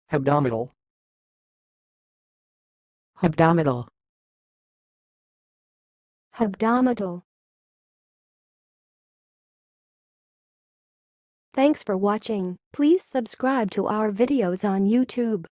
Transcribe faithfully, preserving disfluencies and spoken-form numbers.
Hebdomadal. Hebdomadal. Hebdomadal. Thanks for watching. Please subscribe to our videos on YouTube.